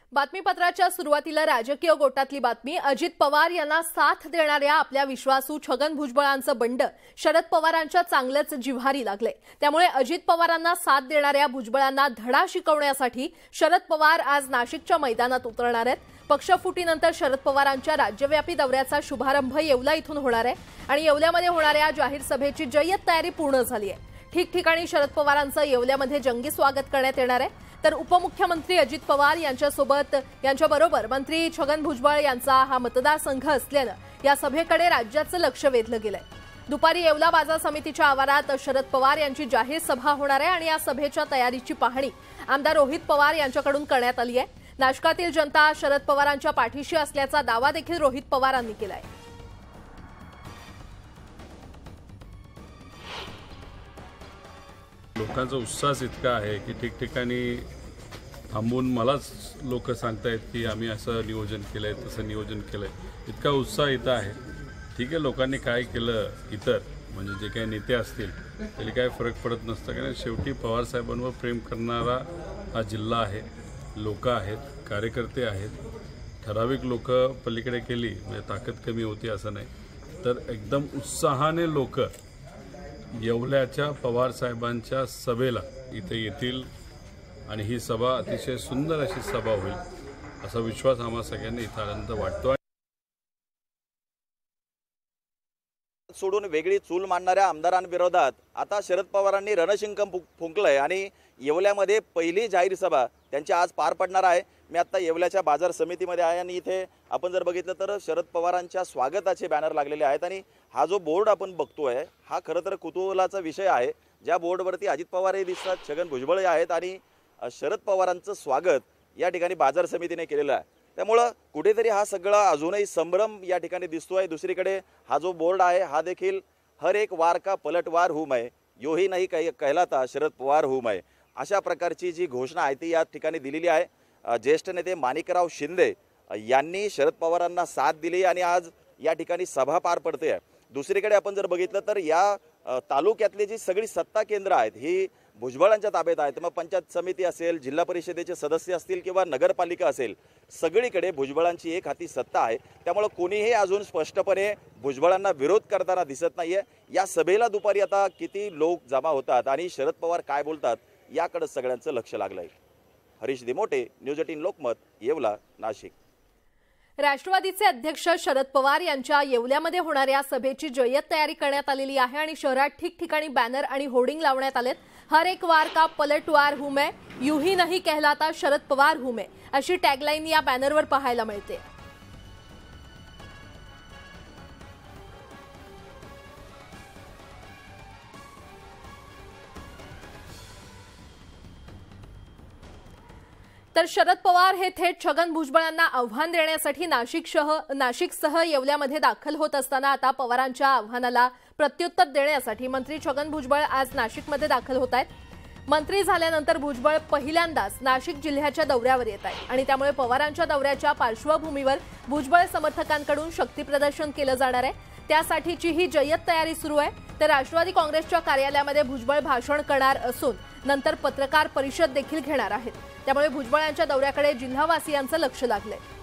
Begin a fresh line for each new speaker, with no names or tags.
बातमीपत्राच्या सुरुवातीला राजकीय गोटातली बातमी। अजित पवार यांना साथ देणाऱ्या आपल्या विश्वासू छगन भुजबळांचं बंड शरद पवारांच्या चांगलेच जिव्हारी लागले। त्यामुळे अजित पवारांना साथ देणाऱ्या भुजबळांना धडा शिकवण्यासाठी शरद पवार आज नाशिकच्या मैदानात उतरणार आहेत। पक्षफुटीनंतर शरद पवारांच्या राज्यव्यापी दौऱ्याचा शुभारंभ येवला इथून होणार आहे आणि येवल्यामध्ये होणाऱ्या जाहीर सभेची जय्यत तयारी पूर्ण झाली आहे। ठिकठिकाणी शरद पवारांचं येवल्यामध्ये जंगी स्वागत करण्यात येणार आहे। तर उपमुख्यमंत्री अजित पवार यांच्याबरोबर मंत्री छगन भुजबळ यांचा हा मतदारसंघ असल्याने या सभेकडे राज्याचं लक्ष वेधलं गेलंय। दुपारी येवला बाजार समितीच्या आवारात शरद पवार यांची जाहीर सभा होणार आहे आणि या सभेच्या तयारीची पाहणी आमदार रोहित पवार यांच्याकडून करण्यात आली आहे। नाशकातील जनता शरद पवारांच्या पाठीशी असल्याचा दावा देखील रोहित पवारांनी केलाय।
लोकांचा उत्साह इतका आहे की ठिकठिकाणी थांबून मलाच लोक सांगतायत की आम्ही असं नियोजन केलंय तसं नियोजन केलंय। इतका उत्साह इथं आहे। ठीक आहे, लोकांनी काय केलं इतर म्हणजे जे काही नेते असतील त्याला काय फरक पडत नसतं, कारण शेवटी पवार साहेबांवर प्रेम करणारा हा जिल्हा आहे, लोक आहेत, कार्यकर्ते आहेत। ठराविक लोक पलीकडे केली म्हणजे ताकद कमी होती असं नाही, तर एकदम उत्साहाने लोक येवल्याच्या पवार साहेबांच्या सभेला इथे येतील आणि ही सभा अतिशय सुंदर अशी सभा होईल असा विश्वास आम्हा सगळ्यांनी इथं आल्यानंतर वाटतो।
सोडून वेगळी चूल मांडणाऱ्या आमदारांविरोधात आता शरद पवारांनी रणशिंग फुंकलंय आणि येवल्यामध्ये पहिली जाहीर सभा त्यांची आज पार पडणार आहे। मी आता येवल्याच्या बाजार समितीमध्ये आहे आणि इथे आपण जर बघितलं तर शरद पवारांच्या स्वागताचे बॅनर लागलेले आहेत आणि हा जो बोर्ड आपण बघतोय हा खरं तर कुतूहलाचा विषय आहे। ज्या बोर्डवरती अजित पवारही दिसतात, छगन भुजबळ आहेत आणि शरद पवारांचं स्वागत या ठिकाणी बाजार समितीने केलेलं आहे। त्यामुळं कुठेतरी हा सगळा अजूनही संभ्रम या ठिकाणी दिसतोय। दुसरीकडे हा जो बोर्ड आहे हा देखील हर एक वार का पलटवार हूं मैं, यो ही नहीं कहलाता शरद पवार हूं मैं, अशा प्रकारची जी घोषणा आहे ती या ठिकाणी दिलेली आहे। ज्येष्ठ नेते माणिकराव शिंदे यांनी शरद पवारांना साथ दिली आणि आज या ठिकाणी सभा पार पडते आहे। दुसरीकडे आपण जर बघितलं तर या तालुक्यातली जी सगळी सत्ता केंद्र आहेत ही भुजबळांच्या ताब्यात आहेत। मग पंचायत समिती असेल, जिल्हा परिषदेचे सदस्य असतील किंवा नगरपालिका असेल, सगळीकडे भुजबळांची एक हाती सत्ता आहे। त्यामुळे कोणीही अजून स्पष्टपणे भुजबळांना विरोध करताना दिसत नाहीये। या सभेला दुपारी आता किती लोक जमा होतात आणि शरद पवार काय बोलतात याकडे सगळ्यांचं लक्ष लागलंय। हरीश दिमोटे, न्यूज 18 लोकमत, येवला, नाशिक।
राष्ट्रवादीचे अध्यक्ष शरद पवार यांच्या येवल्यामध्ये होणाऱ्या सभेची जय्यत तयारी करण्यात आलेली आहे आणि शहरात ठिकठिकाणी बॅनर आणि होर्डिंग लावण्यात आलेत। हर एक वार का पलटवार हूं मैं, यूं ही नहीं कहलाता शरद पवार हूं मैं, अशी टॅगलाईन या बॅनरवर पाहायला मिळते। तर शरद पवार हे थेट छगन भुजबळांना आव्हान देण्यासाठी नाशिकसह येवल्यामध्ये दाखल होत असताना आता पवारांच्या आव्हानाला प्रत्युत्तर देण्यासाठी मंत्री छगन भुजबळ आज नाशिकमध्ये दाखल होत आहेत। मंत्री झाल्यानंतर भुजबळ पहिल्यांदाच नाशिक जिल्ह्याच्या दौऱ्यावर येत आहेत आणि त्यामुळे पवारांच्या दौऱ्याच्या पार्श्वभूमीवर भुजबळ समर्थकांकडून शक्तीप्रदर्शन केलं जाणार आहे। त्यासाठीची ही जय्यत तयारी सुरू आहे। तर राष्ट्रवादी काँग्रेसच्या कार्यालयामध्ये भुजबळ भाषण करणार असून नंतर पत्रकार परिषद देखील घेणार आहेत। त्यामुळे भुजबळांच्या दौऱ्याकडे जिल्हावासियांचं लक्ष लागलंय।